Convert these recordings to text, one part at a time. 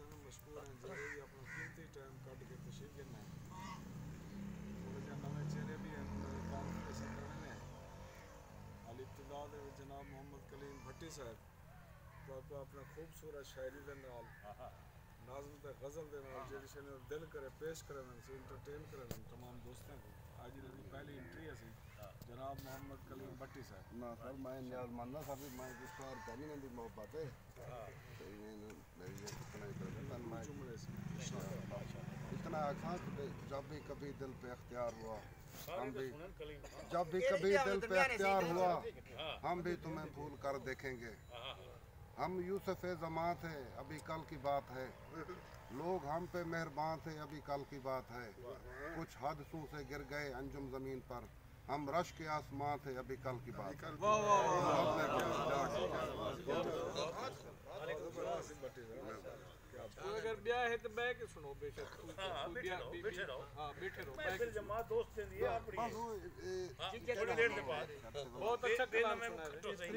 में मशहूर हैं जेरे भी अपना कीमती टाइम कट के तशरीफ गिरना है थोड़े जो नवे चेहरे भी हैं उन्होंने काम ऐसा करने हैं अल इब्तिदा दे जनाब मोहम्मद कलीम भट्टी साहब तो आपको अपना खूबसूरत शायरी के नाल नाज़म ते गज़ल दे नाल जेड़ी शे दिल करे पेश करन से इंटरटेन करन तमाम दोस्तों को आज दी पहली एंट्री है सी जनाब मोहम्मद कलीम भट्टी साहब ना सर मैं न्याज मानना सर भी मैं जिस बार कहनी नहीं दी मोहब्बत है तो इन्हें मेरी ये कितना ही कर देता मैं जुमले से इतना आसान कि जब भी कभी दिल पे अख्तियार हुआ हम भी जब भी कभी दिल पे अख्तियार हुआ हम भी तुम्हें भूल कर देखेंगे हम यूसुफ ज़मां थे अभी कल की बात है लोग हम पे मेहरबान थे अभी कल की बात है कुछ हादसों से गिर गए अंजुम ज़मीन पर हम रश के आसमां थे अभी कल की बात है अगर ब्याह है तो बैठ के सुनो बेशक बैठे रहो महफिल जमात दोस्त थे ये अपनी थोड़ी देर के बाद बहुत अच्छा कलाम में सुना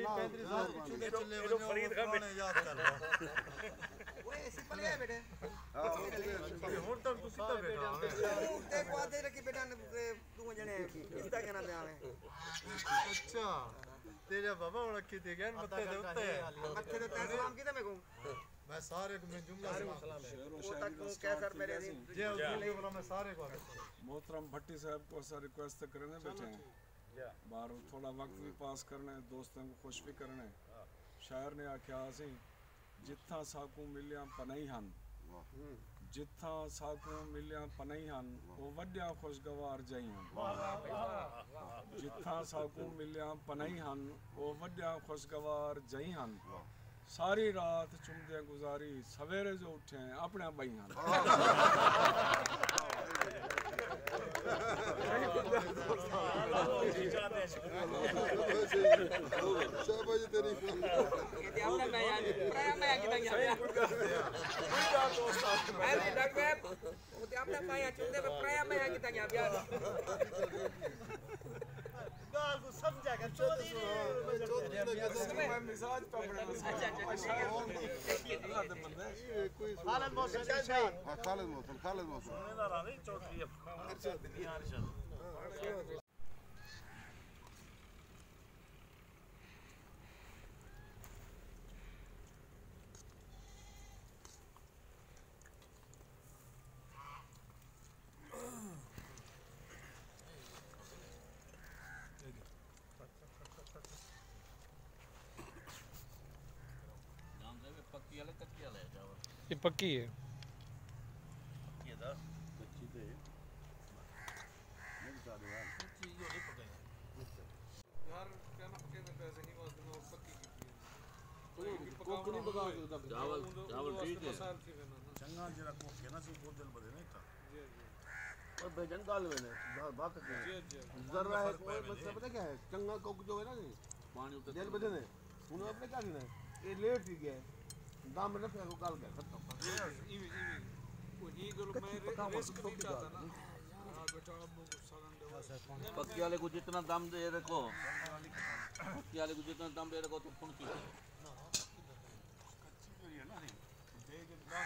ये फरीद का याद कर रहा ओए ऐसी पल गया बेटे हुन तक तू कितना बैठा ते को आदे रखी बेटा तू जने इसदा कहना दे आवे अच्छा तेरा बाबा हुन रखी थी ज्ञान मत्थे दे उत्ते मत्थे ते सलाम कीता मैं कहूं मैं सारे को मैं जुमला सलाम वो तक कैसर मेरे दिन जे उसके बोला मैं सारे को मोहतरम भट्टी साहब को ऐसा रिक्वेस्ट करने बैठे हैं बाहर थोड़ा वक्त भी पास करना है दोस्तों को खुश भी करना है शायर ने आख्या सी जिथा साकू मिलिया पनई हन जिथा साकू मिलिया पनई हन वो वड्या खुशगवार जई हन जिथा साकू मिलिया पनई हन वो वड्या खुशगवार जई हन सारी रात चुमदे गुजारी सवेरे जो उठे हैं अपने बई हन शाबाश तेरी ये आपने मैं याद प्राय मैं कितना गया अरे डॉक्टर वो ते आपने पाया चुंदे पे प्राय मैं कितना गया यार गाल को समझा कर चोरी मैं मिजाज पे अपने खालिद मौसम इरशाद खालिद मौसम सुनेदार नहीं चौधरी इरशाद ये पक्की है ये दा कच्ची तो है नहीं बता दो यार कच्ची यो नहीं पकाया यार क्या ना पके में पैसे नहीं वास्ते में पक्की की कोकनी पका दो चावल ठीक है साल थी ना चंगा जरा को के ना से को दिल बदे नहीं था जी जी और बेजन दाल में बात जी जी जरा है कोई मतलब पता क्या है चंगा कोक जो है ना पानी उतर जेल बदे ने उन्होंने अपने क्या करना है ये लेट ही गया दाम में रखा को काल गया खत्म इवी वो ही गल मैं रिस्क नहीं चाहता ना हां बेटा अब सालन दे पक्की वाले को जितना दाम दे रखो पक्की वाले को जितना दाम दे रखो तो कौन सी कच्ची जो है ना दे के ला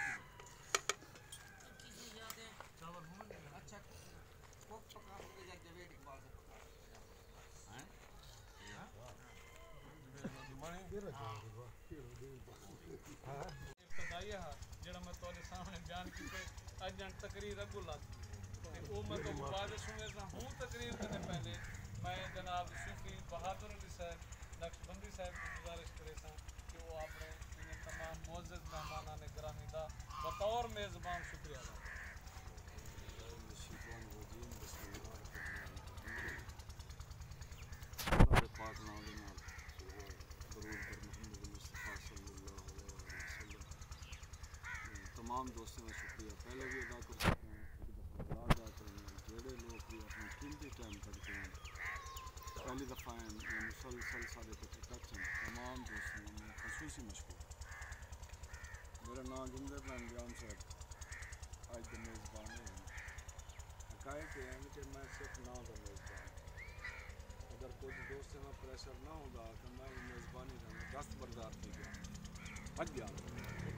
चावल होने अच्छा वो पका के जाके वेट के बाद हैं इब्तदाई है जेड़ा मैं तोरे सामने बयान कीते अजन तकरीर अगू लग ते ओ मैं तो बाद सुने सा हूं तकरीर करने पहले मैं जनाब सूफी बहादुर अली साहब नक्शबंदी साहब की गुजारिश करे सा कि वो आपने इन तमाम मोअज़्ज़ज़ मेहमानान गिरामी दा बतौर मेज़बान शुक्रिया अदा पाक नाम दे नाल दरूद पर मोहम्मद मुस्तफ़ा सल्लल्लाहु अलैहि वसल्लम तमाम दोस्तों का शुक्रिया पहले भी अदा कर सकते हैं एक दफ़ा अदा करते हैं जेड़े लोग भी अपना कीमती टाइम करते हैं पहली दफ़ा मुसलसल सारे तक टच हैं तमाम दोस्तों में खसूसी मशहूर मेरा नाम जिंदर जान साहब आज के मेज़बान है हकायत है कि मैं सिर्फ नाम का मेज़बान अगर कुछ दोस्तों में प्रेशर ना होगा तो मैं मेज़बानी करना दस्त बरदार थी गया भज गया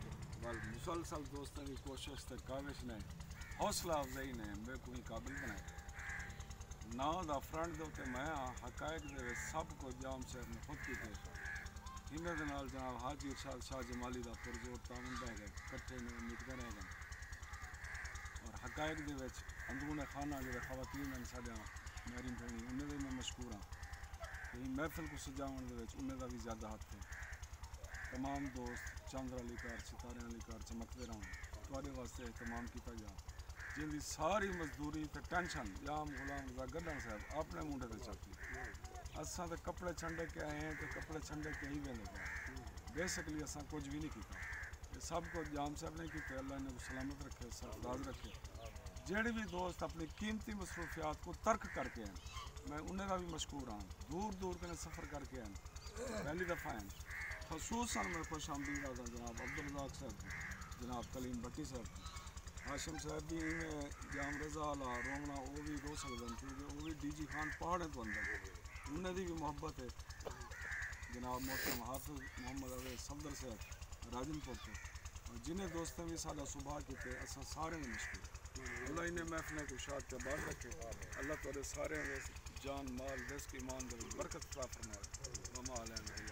पर मुसलसल दोस्तों की कोशिश ते काविश ने हौसला अफजाई ने मेरे को ही काबिल बनाया ना दा फ्रंट दे उत्ते मैं हकायक दे सब को जाम साहब ने खुद कीते इन्हां दे नाल जनाब हाजी इरशाद शाह जमाली दा पुरजोर ताउन दा है इकट्ठे ने उम्मीद रह गए और हकायक दे विच अंदरूने खाना जो खवातीन ने साडा मेरी भैनी उन्हें दे मैं मशकूर हाँ कि महफिल को सजावन दे विच उन्हें दा भी ज़्यादा हाथ है तमाम दोस्त चंद्र अली कार सितारे अली कार चमकते रहूँ थोड़े वास्ते तमाम किया जा जिंदी सारी मजदूरी ते टेंशन जाम गुलाम रज़ा गड्ढन साहब अपने मुंडे ते चकी असा तो कपड़े छंडे के आए हैं तो कपड़े छंडे के ही वेंदे पे बेसिकली असा कुछ भी नहीं किया सब कुछ जाम साहब ने किया अल्लाह ने सलामत रखे सरफराज रखे जेड़े भी दोस्त अपनी कीमती मसरूफियात को तर्क करके हैं मैं उन्हें का भी मशकूर हाँ दूर दूर के सफ़र करके हैं पहली दफ़ा हैं खसूसन मैं खुश आमदीद आता जनाब अब्दुल रज़ाक साहब जनाब कलीम भट्टी साहब हाशिम साहब भी इन्हें जाम रज़ा आला रोमना वो भी रो सकते हैं क्योंकि वो भी डीजी खान पहाड़े तो अंदर उन्हें की भी मोहब्बत है जनाब मोहतरम हाफिज़ मोहम्मद अवैस सफदर साहब राजनपुर से और जिन्हें दोस्तों भी सादा सुबह किए असा सारे ने मशहूर अल्लाह इन्हें महफिल को शाद के बाद रखे अल्लाह तेरे सारे में जान माल रिज़्क़ ईमान दे बरकत अता फरमाए वमा अलैना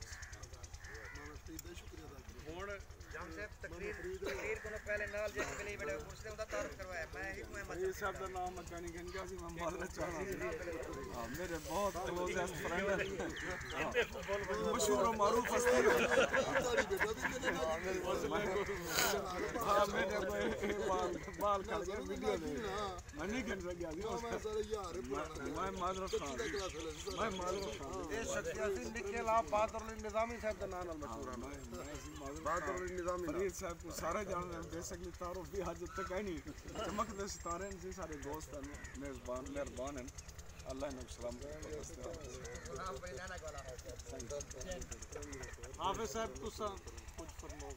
हुन जाम साहब तकरीर को पहले नाल जे के लिए बेटा पूछते उनका तारुफ करवाया मैं ही मैं ये साहब का नाम मैकेनिक इनका सी मैं मालूम चाहता हां मेरे बहुत क्लोजेस्ट फ्रेंड है मशहूर और मारूफ हस्ती हां मेरे बाल का वीडियो दे मैं नहीं कर सकिया मैं मारूफ खान मैं मारूफ खान ये शख्सियत निकल आप बहादुर निजामी साहब का नाम मशहूर है बहादुर निजामी फरीद साहब को सारे जानते हैं बेसिकली तारुफ भी आज तक है नहीं चमकते सितारे हैं सारे दोस्त हैं मेहरबान हैं अल्लाह ने सलाम हाफिज़ साहब कुछ फरमाओ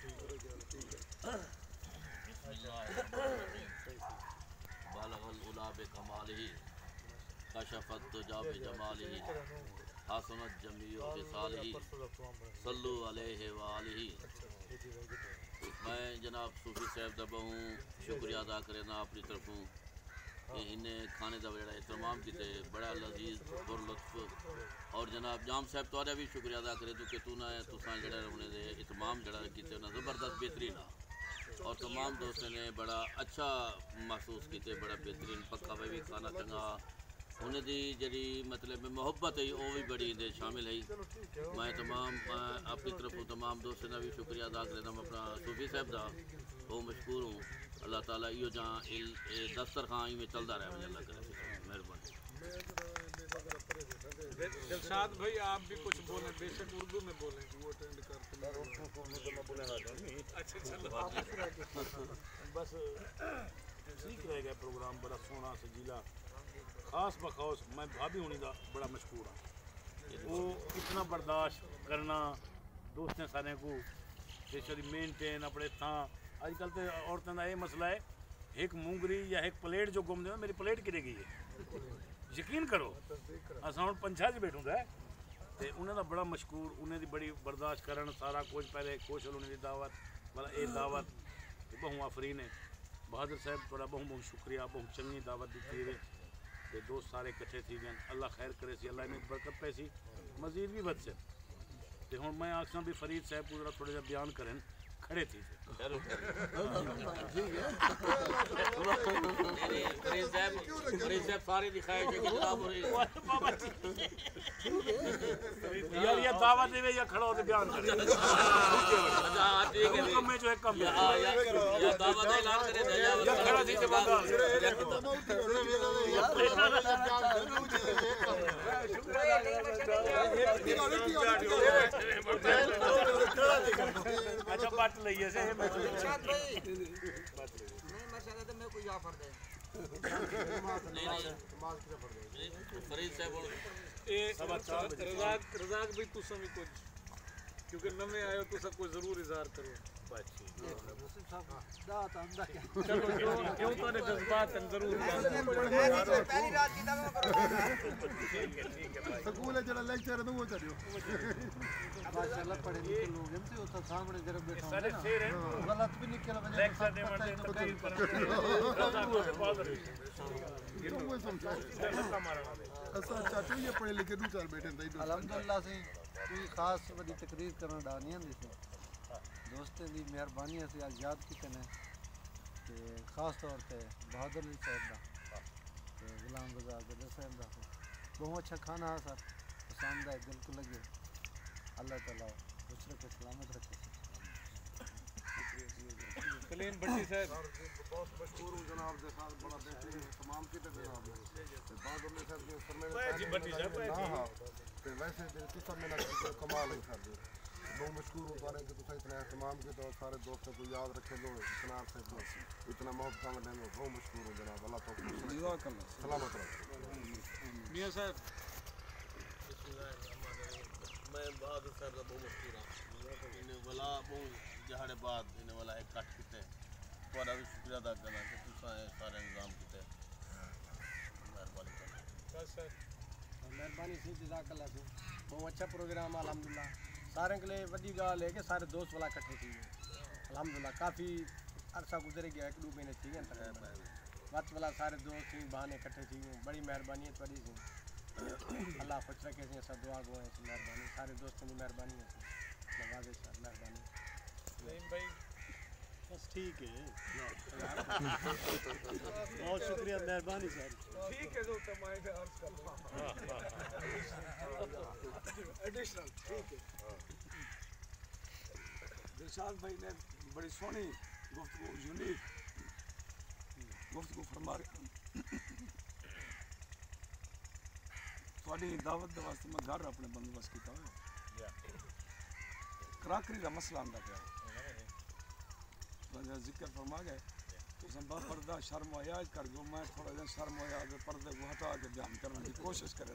बालगल उला बिकमालिही कशफत तुजा बिजमालिही हसनत जमीउ बिसालिही सल्लु अलैहि व आलिही। मैं जनाब सूफी साहब दा बहु शुक्रिया अदा करना अपनी तरफों कि इन्हें खाने का बड़ा एहतमाम किते बड़ा लजीज और लुत्फ और जनाब जाम साहब तुहाड़ा भी शुक्रिया अदा करे तो कि तू ना तुसां जड़ा उन्हें दे इतमाम जड़ा किते ना ज़बरदस्त बेहतरीन और तमाम दोस्तों ने बड़ा अच्छा महसूस किते बड़ा बेहतरीन पक्का भी खाना चंगा उन्हें दी जी मतलब मोहब्बत है वो भी बड़ी इंदे शामिल है। मैं तमाम अपनी तरफों तमाम दोस्तों का भी शुक्रिया अदा करता हूँ अपना सूफी साहब का बहुत मशहूर हूँ अल्लाह ताला इो जहाँ दस्तरखान में चलता रहे मुझे अल्लाह करे मेहरबानी। दिलशाद भाई आप भी कुछ बोलें बेशक उर्दू में बोलें वो अटेंड करते अच्छा चलो बस ठीक रहेगा प्रोग्राम बड़ा सोहना सजीला खास बखास मैं भाभी होने का बड़ा मशहूर हाँ वो इतना बर्दाश्त करना दोस्तों सारे को बेचारी मेनटेन अपने थां अजकल तो औरतों का यह मसला है एक मूंगरी या एक प्लेट जो गुम दे मेरी प्लेट किरे गई है यकीन करो असा हम पंछा च बैठूंगा तो उन्होंने बड़ा मशहूर उन्हें दी बड़ी बर्दाश्त करन सारा कुछ पहले कोशल उन्हें दी दावत मतलब ये दावत बहु आफरीन है बहादुर साहब थोड़ा बहुत बहुत शुक्रिया बहुत चंगी दावत दी है तो दोस्त सारे इकट्ठे थी गए अल्लाह खैर करे सी अल्लाह ने बरकत पैसी मजीद भी बद से तो हम मैं आखना भी फरीद साहब को जरा थोड़ा जा बयान करें खड़े थी फरीद साहब सारे दिखाए यार ये दावत देवे या खड़ा होकर बयान करे कम में जो है कम या दावत ऐलान करे या खड़ा थी जवाब अच्छा बात लइए से इरशाद भाई नहीं मैं चाहता मैं कोई ऑफर दे फरीद साहब रज़ाक भी तुसा भी कुछ क्योंकि नवे आयो तो सब कुछ जरूर इजहार करो चलो क्यों तो ने जज्बात जरूर पहली रात की दवा करो स्कूल जरा लेक्चर दो वो चलियो माशाल्लाह पढ़े लिखे लोग हैं तो उस सामने जरा बैठा सारे ना शेर हैं गलत भी निकल बजे लेक्चर दे मरते तकरीर करते असा चाचू ये पढ़े लिखे दो चार बैठे नहीं अल्हम्दुलिल्लाह से कोई खास वडी तकरीर करना डानियां दिसे दोस्तें दी मेहरबानी से आज याद कीते ने ते खास तौर पे बहादुर अली साहब दा ते गुलाम रजा गदर साहब दा बहुत अच्छा खाना है सर पसंद है दिल को लगे अल्लाह ताला खुश रखे सलामत रखे कलीम भट्टी साहब बहुत मशहूर हूँ जनाब के साथ बड़ा बेहतरीन तमाम की जनाब बहादुर अली साहब के फरमाने जी भट्टी साहब हाँ तो वैसे तो सब में कमाल है सर बहुत मशहूर हूँ सारे कि तुम इतना एहतमाम की तो सारे दोस्तों को याद रखे लो इतना से तो इतना मोहब्बत में देने बहुत मशहूर हूँ जनाब अल्लाह तो सलामत रखे मियां साहब मैं बहादुर साहब का बहुत मशहूर हाँ इन्हें वाला बहुत जहाड़े बाद इन्हें वाला एक कट किते थोड़ा भी शुक्रिया अदा करना कि तुसा सारे इंतजाम किते मेहरबानी मेहरबानी सी जज़ाकल्लाह से बहुत अच्छा प्रोग्राम अल्हम्दुलिल्लाह सारे के लिए वड्डी गाल है कि सारे दोस्त वाला इकट्ठे थी अल्हम्दुलिल्लाह काफ़ी अरसा गुजर गया एक दो महीने थी वक्त वाला सारे दोस्त थी बहाने इकट्ठे थी बड़ी मेहरबानी है थोड़ी सी अल्लाह खुश रखे सी सब दुआ गो है मेहरबानी सारे दोस्तों की मेहरबानी है नवाज़े सर मेहरबानी भाई बस ठीक है बहुत शुक्रिया मेहरबानी सर ठीक है जो तमाम से अर्ज कर एडिशनल ठीक है दिलशाद भाई ने बड़ी सोहनी गुफ्तगू यूनिक गुफ्तगू फरमा रहे थोड़ी दावत के वास्ते मैं घर अपने बंदोबस्त किया हुआ कराकरी का मसला आंदा पाया जिक्र फरमा गए तो पर्दा शर्म आया कर गो मैं थोड़ा जहा शर्म आया अगर पर्दे को हटा के बयान करने की कोशिश करें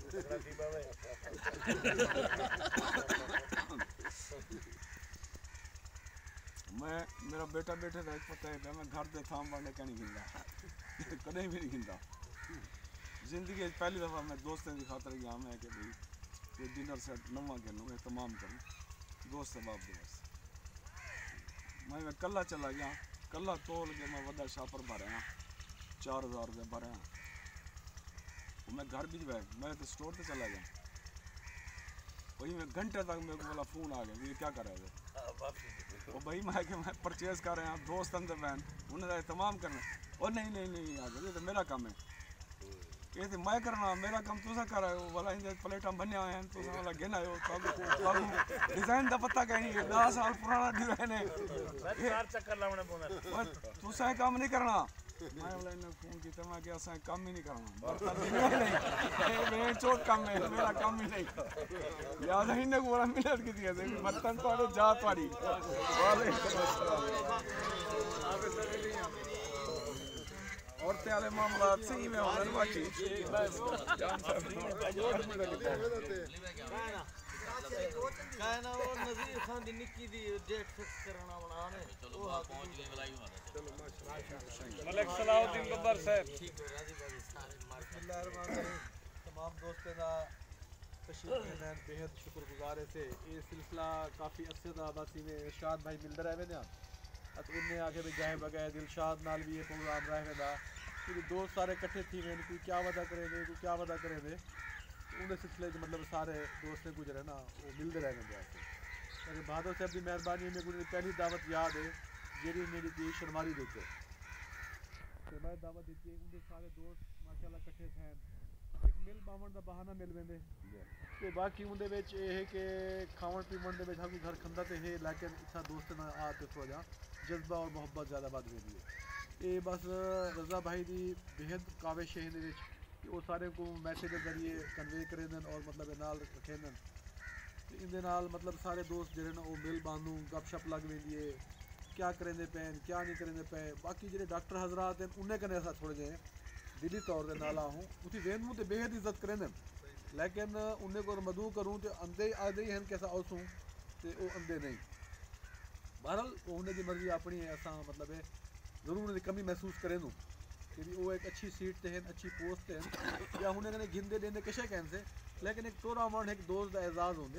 मैं मेरा बेटा बेटे का एक पता है मैं घर के थाम वाले क्या नहीं गिनता कदे भी नहीं गिनता जिंदगी पहली दफ़ा मैं दोस्तों की खातर गया मैं कि भाई ये डिनर सेट नवा गिनूँ तमाम करूँ दोस्त बाप दोस्त मैं कल्ला चला गया कल्ला तोल के मैं वड्डा शापर भरे हाँ 4000 रुपये भरे हाँ मैं घर भी मैं तो स्टोर पे चला गया वही मैं घंटे तक मेरे को बोला फ़ोन आ गया ये क्या कर रहे थे वो भाई मैं परचेज़ कर रहे हैं दोस्त अंदर बहन उन्हें तमाम करना और नहीं नहीं नहीं आ गया ये तो मेरा काम है ये तो मैं करना मेरा काम तुसा कर रहे हो वाला इन प्लेटा बने हुए हैं तुसा वाला गिन आयो डिज़ाइन का पता कहीं नहीं 10 साल पुराना डिज़ाइन है चार चक्कर लाने पौंदा तुसा काम नहीं करना मैं वाला इन्हें फ़ोन किया मैं कि असा काम ही नहीं करना मेरे चोट काम है मेरा काम ही नहीं लिहाजा इन्हें बोला मिनट की दिया बर्तन थोड़े जात वाली औरतें वाले मामला सही में होने बाकी कहना वो नज़ीर खान दी निक्की दी डेट फिक्स करना बनाने चलो बात पहुंच गई मलाई मारे चलो माशाल्लाह मलिक सलाउद्दीन बब्बर साहब ठीक है राजी बाजी सारे तमाम दोस्तों का तशरीफ लेने बेहद शुक्रगुजार थे ये सिलसिला काफ़ी अरसे का वासी में इरशाद भाई मिलते रहे थे तो उन्हें आके भी जाए बगैर दिलशाद नाल भी ये प्रोग्राम रहे थे क्योंकि दोस्त सारे इकट्ठे थी वे कोई क्या वादा करे थे कोई क्या वादा करे थे उन्हें सिलसिले मतलब सारे दोस्त ने गुजरे ना वो मिलते रहे थे मेरे बहादुर साहब की मेहरबानी में मुझे पहली दावत याद है जी मेरी थी शर्मारी देते तो मैं दावत दी उनके सारे दोस्त माशाल्लाह इकट्ठे थे एक मिल बावन का बहाना मिल वेंदे ते बाकी उनदे विच ये है कि खावन पीवन दे विच हर कोई घर खंदा ते है लेकिन इतना दोस्त ना आ ते थोड़ा जज्बा और मोहब्बत ज़्यादा बढ़ गई है ये बस रज़ा भाई की बेहद काविश है इहदे विच कि वो सारे को मैसेज के जरिए कन्वे करें और मतलब नाल रखें इहदे नाल मतलब सारे दोस्त जिहड़े ना वो मिल बांधू गपशप लग वेंदी है क्या करेंदे पे क्या नहीं करेंदे पे बाकी जिहड़े डॉक्टर हजरात हैं उन्हें कने असां थोड़े जे दिली तौर पर नाल आहूँ उसी वेन मुँह बेहद इज्जत करें लेकिन उन्हें को मदू करूँ तो अंधे आदे ही हैं कैसा औसूँ तो वो अंधे नहीं बहरहाल उन्हें की मर्जी अपनी है असा मतलब है जरूर उन्हें कमी महसूस करें कि वो एक अच्छी सीट ते हैं अच्छी पोस्ट ते हैं या उन्हें गिनते देंदे किसे कहन से लेकिन एक तोरा वण एक दोस्त का एजाज़ होंगे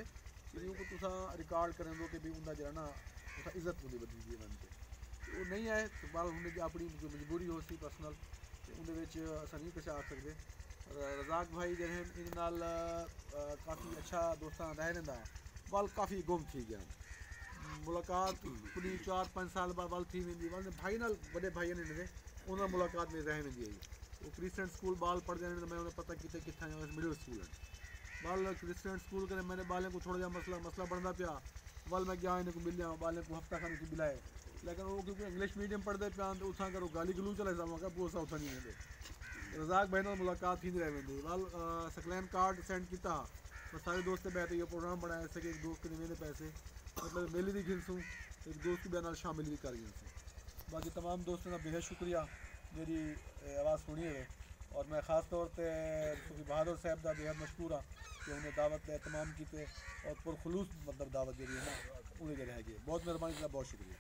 इनको तुसा रिकॉर्ड करें दो कि भी उनका जरा ना तुसा इज्जत होंदी बंदी जीवन ते वो नहीं आए तो बाल उन्हें जो अपनी मजबूरी हो सी पर्सनल ते उनदे विच असां नहीं कुछ आ सकदे। रज़ाक भाई जो है इन नाल काफ़ी अच्छा दोस्तां रह रहा बाल काफ़ी गुम थी गया मुलाकात पूरी 4-5 साल बाद बाल थी वेंदी बाल भाई नाल बड़े भाई ने ने उन मुलाकात में रह वेंदी आई वो क्रिस्चियन स्कूल बाल पढ़ जाने मैं उन्हें पता कितने कितना मिडिल स्कूल है बाल क्रिस्चियन स्कूल करे मैंने बालें को थोड़ा जा मसला बनता पिया बाल मैं गया इन्हें को मिल जाऊँ बालें को हफ्ता खाने की बिलाए लेकिन वो क्योंकि इंग्लिश मीडियम पढ़ते पिया तो उठा करो गाली गलू चले जाऊँगा पोसा उठा नहीं वेंदे। रज़ाक भाई नाल मुलाकात थी रह वेंदी बाल सकलैन कार्ड सेंड किया मैं सारे दोस्त बैठे ये प्रोग्राम बनाया सके एक दोस्त के मेरे पैसे मतलब मेली भी गिनसूँ एक दोस्त भी नाल शामिल भी कर गिनसूँ। बाकी तमाम दोस्तों का बेहद शुक्रिया मेरी आवाज़ सुनी है और मैं ख़ास तौर पर सूफी बहादुर साहब का बेहद मशहूर हाँ कि उन्हें दावत एहतमाम किए और पुरखलूस मतलब दावत जी है ना उन्हें रह गए बहुत मेहरबानी का बहुत शुक्रिया।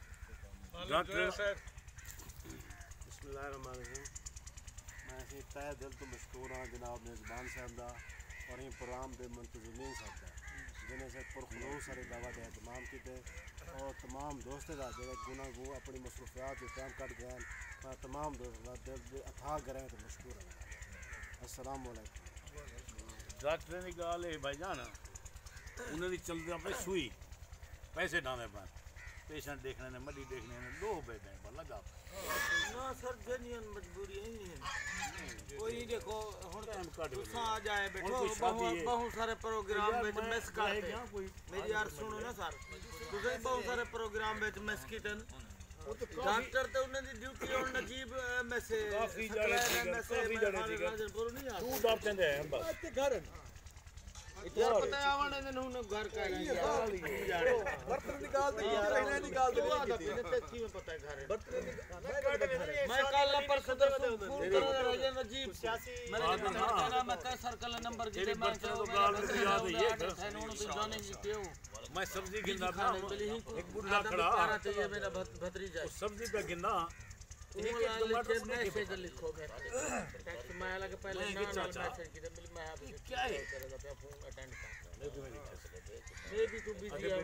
बिस्मिल्लाहिर्रहमानिर्रहीम मैं तय दिल तो मशहूर हाँ जनाब मेज़बान साहब का और ये प्रोग्राम के मुंतज़मीन साहब का जिन्हें से पुरखलूस सारे दावत एहतमाम किए और तमाम दोस्तों का जो गुनागू अपनी मसरूफियात टाइम कट गए मैं तमाम दोस्तों का दिल अथा करें तो मशहूर है। अस्सलाम वालेकुम। डॉक्टर की गाल है भाईजान उन्हें चलते पे सुई पैसे डाले पाए पेशेंट देखने ने मड्डी देखने ने दो बैठे पर लगा ना सर जेन्युइन मजबूरी ही नहीं है कोई देखो हुन तुसा आ जाए बैठो बहुत सारे प्रोग्राम में मिस करते मेरी यार सुनो ना सर तुसे बहुत सारे प्रोग्राम में मिस कीते डॉक्टर तो उन्हें दी ड्यूटी और नजीब मैसेज काफी जड़े राजनपुर नहीं आ तू डॉक्टर दे हम बस घर यार पता है आवन ने उन्हें घर का है यार बर्तन निकाल दे यार इन्हें निकाल दे की में पता है घर मैं कल पर सदर फोन कर राजन नजीब मेरे नाम मैं का सर्कल नंबर की मैं तो गाल याद है ये जाने की क्यों मैं सब्जी गिनना था एक बुढ़ा खड़ा चाहिए मेरा भतीजा सब्जी पे गिनना एक टमाटर मैसेज लिखोगे टैक्स मैं अलग पहले ना मैसेज की मैं क्या है फोन अटेंड कर मैं भी तू बिजी है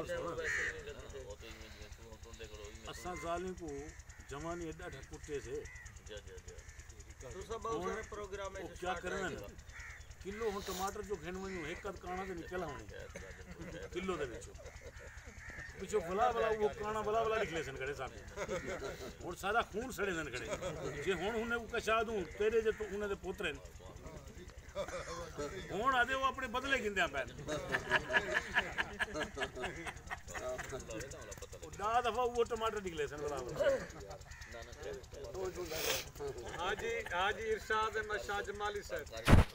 असा जालिम को जमाने एडा ठकुटे से तो सब बहुत प्रोग्राम है क्या करना किलो हम टमाटर जो खेन वणियो एक काना से निकल आने किलो दे विचो पिछो भला वो काना भला निकले सन खड़े साहब और सारा खून सड़े सन खड़े जे हुन उन्हें कशा दूं तेरे जे तो उन्हें दे पोतरे हुन आदे वो अपने बदले गिंदे पैन दा दफा वो टमाटर निकले सन भला हाजी इरशाद अहमद शाह जमाली साहब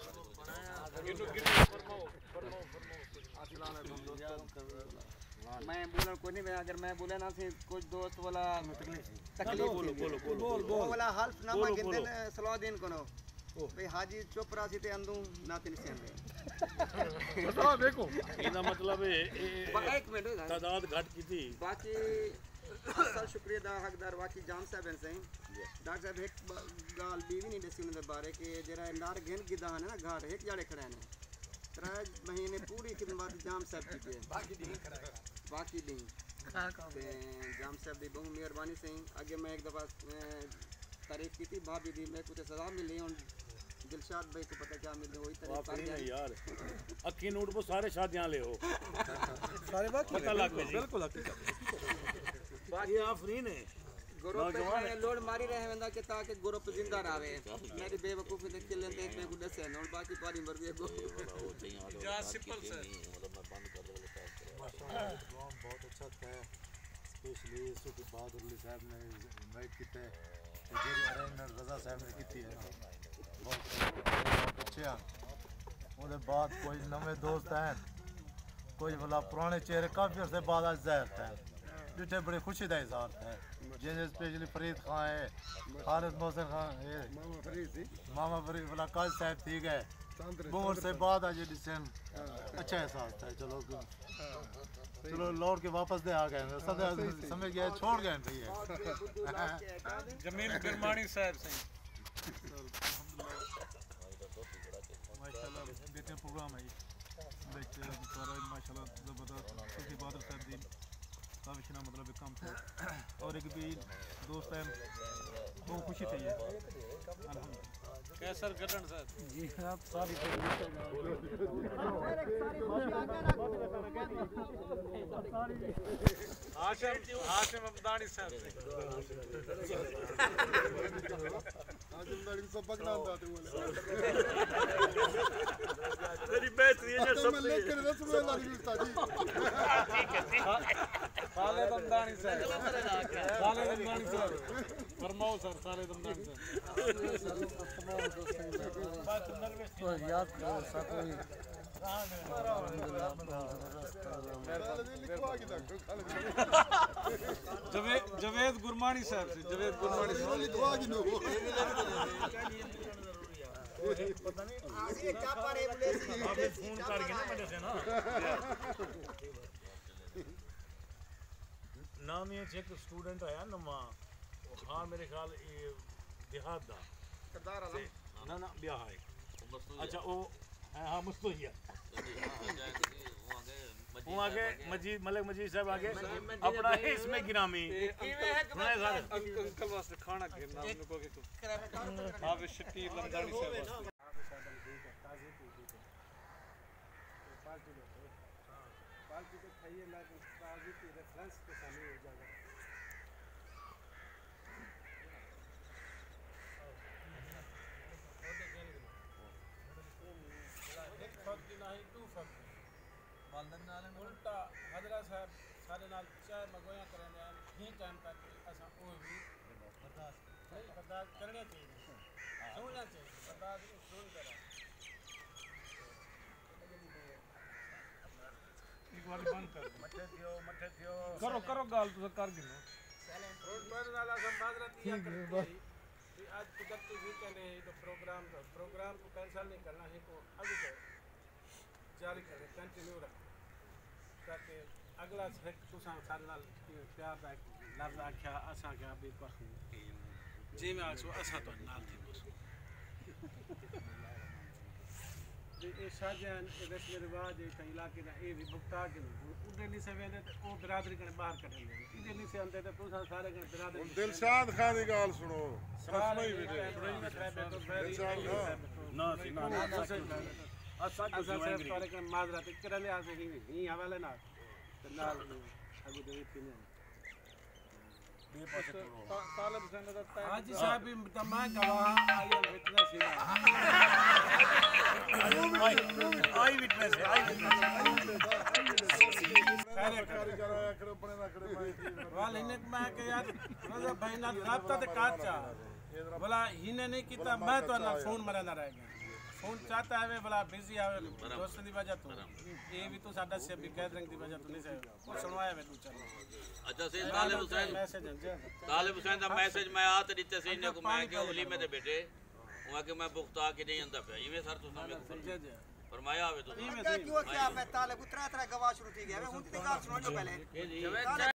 मैं बोलन को नहीं मैं अगर मैं बोले ना से कुछ दोस्त वाला तकलीफ बोल वाला हल्फनामा गिनते ने सलाउद्दीन को भाई हाजी चोपड़ा सी ते अंदू नातिन से अंदे बता देखो इना मतलब है एक मिनट तादाद घट की थी बाकी असल शुक्रिया दा हकदार बाकी जाम साहब हैं सही डॉक्टर साहब एक गाल बीवी नहीं दसी उनके बारे के जरा नार गेन गिदा है ना घाट एक जाड़े खड़े ने 3 महीने पूरी खिदमत जाम साहब की बाकी दी जाम साहब दी बहुत मेहरबानी सही आगे मैं एक दफ़ा तारीफ की थी भाभी दी मैं कुछ सजा मिली और दिलशाद भाई को पता क्या मिले वही तारीफ कर गया यार अक्की नोट पर सारे शादियां ले हो सारे बात पता लग गई बिल्कुल बाकी आफरीन है ग्रुप में लोड मारी रहे वेंदा के ताकि ग्रुप जिंदा रहे मेरी बेवकूफी देख के लेते एक बेगु दसे और बाकी तुम्हारी मर्जी है जा सिंपल से मतलब मैं बंद कर दूंगा प्रोग्राम बहुत अच्छा था स्पेशली सूफी बहादुर अली साहब ने इनवाइट किया जेरी अरेंजमेंट रजा साहब ने की है बहुत अच्छे हैं उसके बाद कोई नवे दोस्त हैं कोई भला पुराने चेहरे काफ़ी अर्से बाद आज ज़ाहिर थे जिठे बड़ी खुशी का इजहार है जैसे स्पेशली फरीद खान है खालिद मोहसिन खान है मामा फरीद भला काज साहब थी गए बहुत से बाद आज डिसन अच्छा एहसास था चलो लौट के वापस दे आ गए समझ गए छोड़ गए भैया जमील गिरमानी साहब सही माशाल्लाह बेहतरीन प्रोग्राम है सारा माशाल्लाह ज़बरदस्त सुल्फी बहादुर साहब दी काफ़ी शना मतलब काम था और एक भी दोस्त है बहुत खुशी थी ये अल्हम्दुलिल्लाह कैसर गलन सर जी आप सारी हाशिम अब्दानी साहब आजमदारी सब पकड़ा था तू तेरी बेहतरी है सब मैं लेकर रस्म में लगी उस्ताद जी साले दमदानी साहब साले दमदानी साहब फरमाओ सर साले दमदानी साहब तो याद करो सब कोई जवेद गुरमानी साहब से जवेद गुरमानी साहब लिखवा की नो फोन करके ना मेरे से ना नाम ये एक स्टूडेंट आया नवा हाँ मेरे ख्याल देहात दा सरदार आलम ना ना ब्याह है अच्छा वो हाँ मुस्तफिया वो आगे मजीद मलिक मजीद साहब आगे अपना इसमें गिरामी अंकल वास्ते खाना गिरना उनको के हाफिज शकील लमदानी साहब वास्ते पार्टी को खाइए लेकिन ताज़ी की रेफरेंस के सामने हो जाएगा उल्टा हजरत साहब सारे नाल चाय मगोया करने ही टाइम तक असा ओ भी बर्दाश्त करने चाहिए सुनना चाहिए बर्दाश्त सुन करा एक बार बंद कर मठे थियो करो करो गाल तो कर गिनो रोड पर नाला सब माजरत किया करती कि आज कुदरती वीकेंड है तो प्रोग्राम को कैंसिल नहीं करना है को अभी तो जारी करें कंटिन्यू रखें ताकि अगला तुसा सारे नाल प्यार दा लफ्ज आख्या असा क्या बे पखू जी मैं आखो असा तो नाल थी बस ये शाहजहान ये रस्म रिवाज है कई इलाके दा ए भी भुगता के उधर नहीं से वेंदे तो ओ बिरादरी कने बाहर कढ लेंदे इधर नहीं से आंदे तो तुसा सारे कने बिरादरी दिलशाद खान की गाल सुनो सारे ना ना असा सारे कने माजरत करले आसे ही हवाले ना नाल अगु दे पिने तालब से नजर हाजी साहब भी तमाम गवाह आयल विटनेस है आई विटनेस है आई वाल इन्हें मैं के यार मतलब भाई ना रास्ता ते काचा बोला इन्हें नहीं किता मैं तो ना फोन मरना रह गया फोन चाहता है बोला बिजी आवे दोस्त दी वजह तो ये भी तो साडा से भी गैदरिंग दी वजह तो नहीं से वो सुनवाया वे तू चल अच्छा से तालिब हुसैन दा मैसेज मैं आ ते दिते सी ने को मैं के ओली में ते बैठे वहां के मैं पुख्ता के नहीं अंदा पे इवे सर तू समझे फरमाया आवे तो क्या क्यों क्या मैं ताले उतरा गवाह शुरू थी गया मैं उनकी गाल सुनो जो पहले